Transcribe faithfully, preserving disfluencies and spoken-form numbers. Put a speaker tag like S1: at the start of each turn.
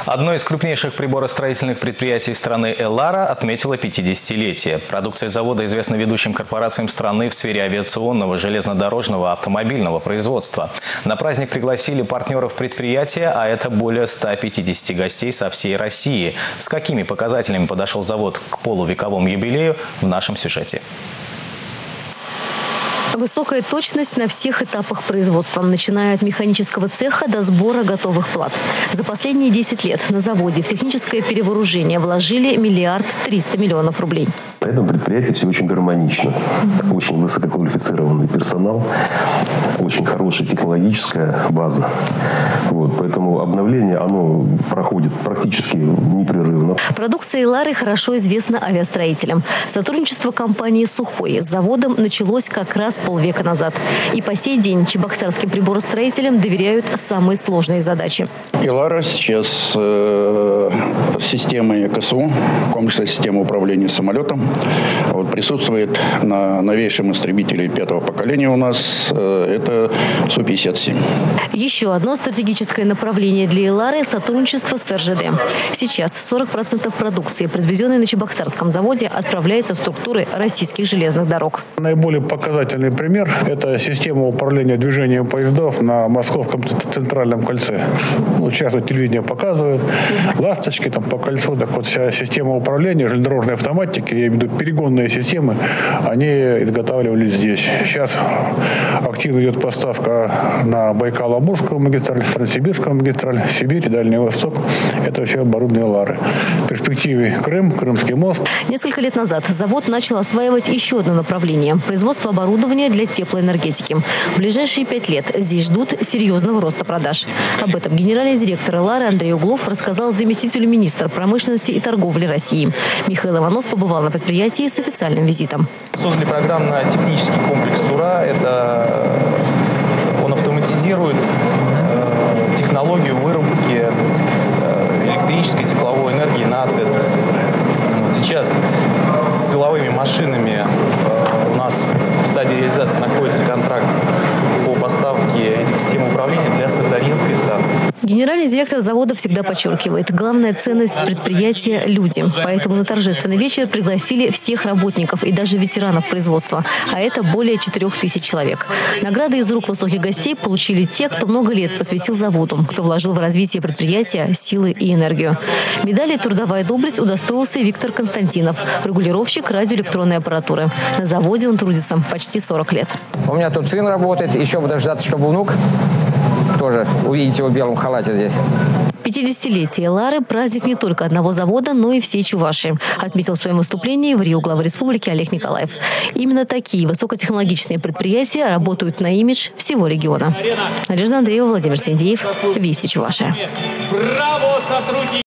S1: Одно из крупнейших приборостроительных предприятий страны «Элара» отметило пятидесятилетие. Продукция завода известна ведущим корпорациям страны в сфере авиационного, железнодорожного, автомобильного производства. На праздник пригласили партнеров предприятия, а это более ста пятидесяти гостей со всей России. С какими показателями подошел завод к полувековому юбилею, в нашем сюжете.
S2: Высокая точность на всех этапах производства, начиная от механического цеха до сбора готовых плат. За последние десять лет на заводе в техническое перевооружение вложили миллиард триста миллионов рублей.
S3: На этом предприятии все очень гармонично. Очень высококвалифицированный персонал, очень хорошая технологическая база. Вот, поэтому обновление оно проходит практически непрерывно.
S2: Продукция «Элары» хорошо известна авиастроителям. Сотрудничество компании «Сухой» с заводом началось как раз полвека назад. И по сей день чебоксарским приборостроителям доверяют самые сложные задачи.
S4: «Элара» сейчас э, системой КСУ, комплексная система управления самолетом, вот, присутствует на новейшем истребителе пятого поколения у нас. Э, это Су пятьдесят семь.
S2: Еще одно стратегическое направление для «Элары» – сотрудничество с эр жэ дэ. Сейчас сорок процентов продукции, произведенной на чебоксарском заводе, отправляется в структуры российских железных дорог.
S5: Наиболее показательный пример – это система управления движением поездов на Московском центральном кольце. Ну, сейчас вот телевидение показывает. Ласточки там по кольцу. Так вот, вся система управления железнодорожной автоматики, я имею в виду перегонные системы, они изготавливались здесь. Сейчас активно идет поставка на Байкало-Амурскую магистраль, Транссибирскую магистраль, Сибирь и Дальний Восток. Это все оборудование «Элары». В перспективе Крым, Крымский мост.
S2: Несколько лет назад завод начал осваивать еще одно направление – производство оборудования для теплоэнергетики. В ближайшие пять лет здесь ждут серьезного роста продаж. Об этом генеральный директор «Элары» Андрей Углов рассказал заместителю министра промышленности и торговли России. Михаил Иванов побывал на предприятии с официальным визитом.
S6: Создали программно-технический комплекс «Ура». Это он автоматизирует э, технологию выработки э, электрической тепловой энергии на ТЭЦах. Вот сейчас с силовыми машинами э, у нас в стадии реализации находится контракт по поставке этих систем управления для Сахалинской станции.
S2: Генеральный директор завода всегда подчеркивает, главная ценность предприятия – люди. Поэтому на торжественный вечер пригласили всех работников и даже ветеранов производства. А это более четырех тысяч человек. Награды из рук высоких гостей получили те, кто много лет посвятил заводу, кто вложил в развитие предприятия силы и энергию. Медали «Трудовая доблесть» удостоился Виктор Константинов, регулировщик радиоэлектронной аппаратуры. На заводе он трудится почти сорок лет.
S7: У меня тут сын работает, еще буду дождаться, чтобы внук тоже увидите его в белом халате здесь.
S2: пятидесятилетие «Элары» – праздник не только одного завода, но и всей Чувашии, отметил в своем выступлении в Рио глава республики Олег Николаев. Именно такие высокотехнологичные предприятия работают на имидж всего региона. Надежда Андреева, Владимир Синдеев, Вести Чувашия.